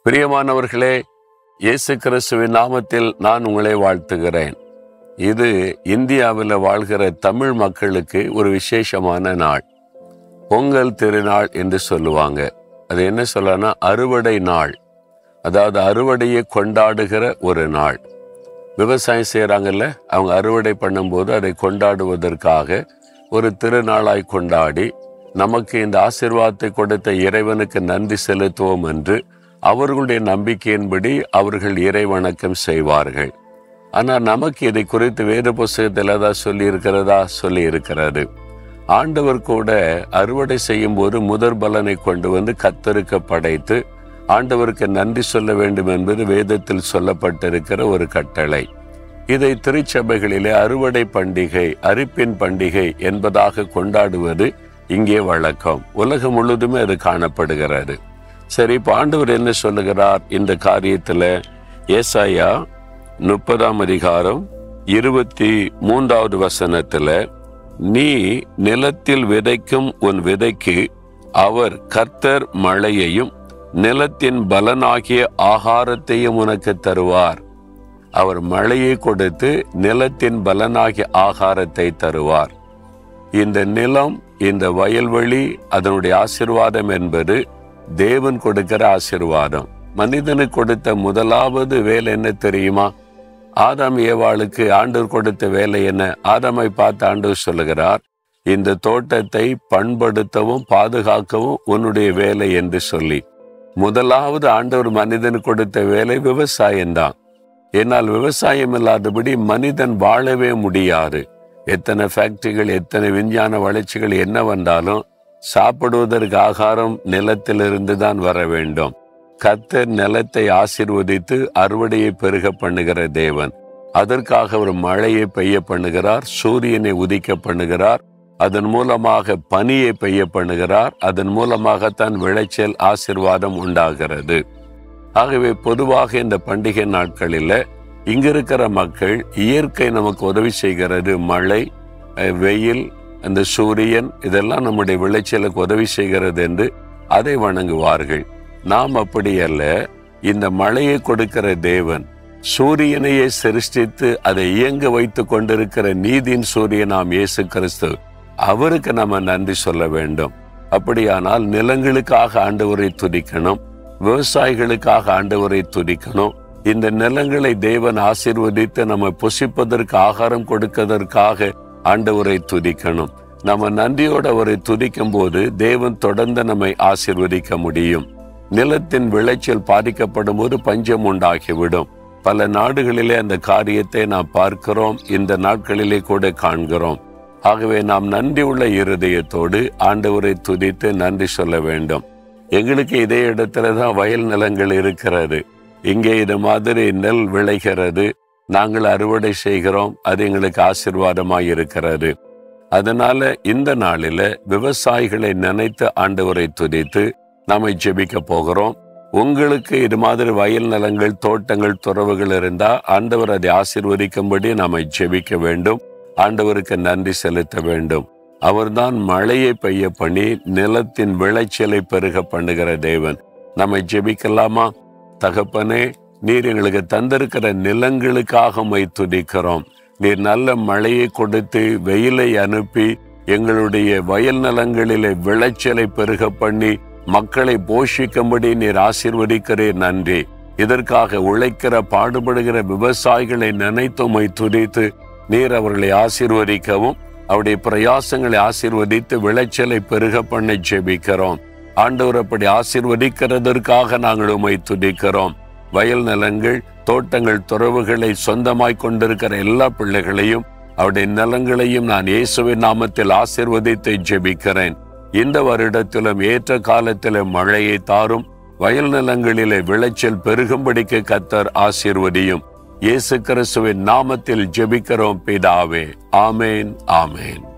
பிரியமானவர்களே, இயேசு கிறிஸ்துவின் நாமத்தில் நான் உங்களை வாழ்த்துகிறேன். இது இந்தியாவில் வாழ்கிற தமிழ் மக்களுக்கு ஒரு விசேஷமான நாள். பொங்கல் திருநாள் என்று சொல்லுவாங்க. அது என்ன சொல்லனா, அறுவடை நாள். அதாவது அறுவடையை கொண்டாடுகிற ஒரு நாள். விவசாயம் செய்கிறாங்கல்ல, அவங்க அறுவடை பண்ணும்போது அதை கொண்டாடுவதற்காக ஒரு திருநாளாய் கொண்டாடி நமக்கு இந்த ஆசீர்வாதத்தை கொடுத்த இறைவனுக்கு நன்றி செலுத்துவோம் என்று அவர்களுடைய நம்பிக்கையின்படி அவர்கள் இறை வணக்கம் செய்வார்கள். ஆனால் நமக்கு இதை குறித்து வேத புஸ்தகத்தில் தான் சொல்லி இருக்கிறாரு. ஆண்டவர் கூட அறுவடை செய்யும் போது முதற் பலனை கொண்டு வந்து கர்த்தருக்கு படைத்து ஆண்டவருக்கு நன்றி சொல்ல வேண்டும் என்பது வேதத்தில் சொல்லப்பட்டிருக்கிற ஒரு கட்டளை. இதை திருச்சபைகளிலே அறுவடை பண்டிகை, அரிப்பின் பண்டிகை என்பதாக கொண்டாடுவது இங்கே வழக்கம். உலகம் முழுவதுமே அது காணப்படுகிறது. சரி, இப்போ ஆண்டவர் என்ன சொல்லுகிறார் இந்த காரியத்தில்? ஏசாயா 30:23 நீ நிலத்தில் விதைக்கும் உன் விதைக்கு அவர் கர்த்தர் மழையையும் நிலத்தின் பலனாகிய ஆகாரத்தையும் உனக்கு தருவார். அவர் மழையை கொடுத்து நிலத்தின் பலனாகிய ஆகாரத்தை தருவார். இந்த நிலம், இந்த வயல்வெளி, அதனுடைய ஆசீர்வாதம் என்பது தேவன் கொடுக்கிற ஆசீர்வாதம். மனிதனுக்கு கொடுத்த முதலாவது வேலை என்ன தெரியுமா? ஆதாம் ஏவாளுக்கு ஆண்டவர் கொடுத்த வேலை என்ன? ஆதாமை பார்த்து ஆண்டவர் சொல்லுகிறார், இந்த தோட்டத்தை பண்படுத்தவும் பாதுகாக்கவும் உன்னுடைய வேலை என்று சொல்லி. முதலாவது ஆண்டவர் மனிதனுக்கு கொடுத்த வேலை விவசாயம்தான். என்னால் விவசாயம் இல்லாதபடி மனிதன் வாழவே முடியாது. எத்தனை ஃபேக்டரிகள், எத்தனை விஞ்ஞான வளர்ச்சிகள் என்ன வந்தாலும் சாப்பிடுவதற்கு ஆகாரம் நிலத்திலிருந்து தான் வர வேண்டும். கர்த்தர் நிலத்தை ஆசீர்வதித்து அறுவடையை பெருக பண்ணுகிற தேவன். அதற்காக ஒரு மழையை பெய்ய பண்ணுகிறார், சூரியனை உதிக்க பண்ணுகிறார், அதன் மூலமாக பனியை பெய்ய பண்ணுகிறார். அதன் மூலமாகத்தான் விளைச்சல், ஆசீர்வாதம் உண்டாகிறது. ஆகவே பொதுவாக இந்த பண்டிகை நாட்களில் இங்கிருக்கிற மக்கள் இயற்கை நமக்கு உதவி செய்கிறது. மழை, வெயில், அந்த சூரியன், இதெல்லாம் நம்முடைய விளைச்சலுக்கு உதவி செய்கிறது என்று அதை வணங்குவார்கள். நாம் அப்படி அல்ல. இந்த மழையை கொடுக்கிற தேவன், சூரியனையே சிருஷ்டித்து அதை இயங்க வைத்து கொண்டிருக்கிற நீதியின் சூரியனாம் இயேசு கிறிஸ்து, அவருக்கு நம்ம நன்றி சொல்ல வேண்டும். அப்படியானால் நிலங்களுக்காக ஆண்டவரை துதிக்கணும், விவசாயிகளுக்காக ஆண்டவரை துதிக்கணும். இந்த நிலங்களை தேவன் ஆசீர்வதித்து நம்ம புசிப்பதற்கு, ஆகாரம் கொடுப்பதற்காக ஆண்டவரை துதிக்கணும். நம்ம நன்றியோடு அவரை துதிக்கும் போது தேவன் தொடர்ந்து நம்மை ஆசீர்வதிக்க முடியும். நிலத்தின் விளைச்சல் பாதிக்கப்படும் போது பஞ்சம் உண்டாகிவிடும். பல நாடுகளிலே அந்த காரியத்தை நாம் பார்க்கிறோம், இந்த நாட்களிலே கூட காண்கிறோம். ஆகவே நாம் நன்றி உள்ள இருதயத்தோடு ஆண்டவரை துதித்து நன்றி சொல்ல வேண்டும். எங்களுக்கு இதே இடத்துல தான் வயல் நிலங்கள் இருக்கிறது. இங்கே இது மாதிரி நெல் விளைகிறது, நாங்கள் அறுவடை செய்கிறோம், அது எங்களுக்கு ஆசீர்வாதமாய் இருக்கிறது. அதனால இந்த நாளில் விவசாயிகளை நினைத்து ஆண்டவரை துதித்து நாம ஜெபிக்க போகிறோம். உங்களுக்கு இது மாதிரி வயல் நிலங்கள், தோட்டங்கள், துறவுகள் இருந்தால் ஆண்டவர் அதை ஆசீர்வதிக்கும்படி நாம ஜெபிக்க வேண்டும். ஆண்டவருக்கு நன்றி செலுத்த வேண்டும். அவர்தான் மழையை பெய்ய பண்ணி நிலத்தின் விளைச்சலை பெருக பண்ணுகிற தேவன். நம்ம ஜெபிக்கலாமா? தகப்பனே, நீர் எங்களுக்கு தந்திருக்கிற நிலங்களுக்காக உம்மை துதிக்கிறோம். நீர் நல்ல மழையை கொடுத்து வெயிலை அனுப்பி எங்களுடைய வயல் நிலங்களிலே விளைச்சலை பெருக பண்ணி மக்களை போஷிக்கும்படி நீர் ஆசீர்வதிக்கிறீர். நன்றி. இதற்காக உழைக்கிற, பாடுபடுகிற விவசாயிகளை நினைத்து உம்மை துதித்து நீர் அவர்களை ஆசீர்வதிக்கவும் அவருடைய பிரயாசங்களை ஆசீர்வதித்து விளைச்சலை பெருக பண்ண ஜெபிக்கிறோம். ஆண்டவர் அப்படி ஆசீர்வதிக்கிறதற்காக நாங்கள் உம்மை துதிக்கிறோம். வயல் நிலங்கள், தோட்டங்கள், துறவுகளை சொந்தமாய் கொண்டிருக்கிற எல்லா பிள்ளைகளையும் அவருடைய நிலங்களையும் நான் இயேசுவின் நாமத்தில் ஆசீர்வதித்து ஜெபிக்கிறேன். இந்த வருடத்திலும் ஏற்ற காலத்திலும் மழையை தாரும், வயல் நிலங்களிலே விளைச்சல் பெருகும்படிக்கு கர்த்தர் ஆசீர்வதியும். இயேசு கிறிஸ்துவின் நாமத்தில் ஜெபிக்கிறோம் பிதாவே. ஆமேன், ஆமேன்.